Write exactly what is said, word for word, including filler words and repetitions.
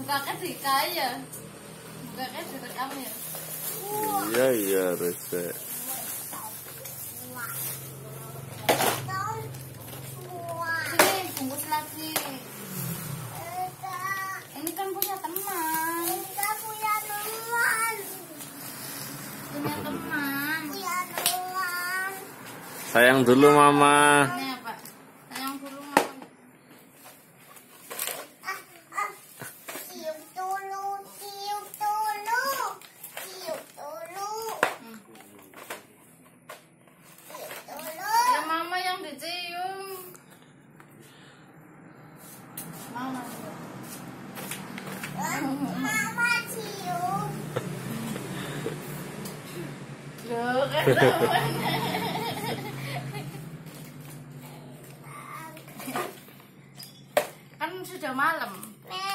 Bukanya dikai ya. Bukanya direkam ya. Iya iya Rese. Sini bungkus lagi. Ini kan punya teman. Kita punya teman. Punya teman. Punya teman. Sayang dulu Mama. Ini apa? Sayang dulu mama. Ah, ah. Cium dulu, cium dulu, cium dulu, Hmm. cium dulu. Ya mama yang dicium. Mama. Ah, Mama cium. Loh, kan kan sudah malam. Mama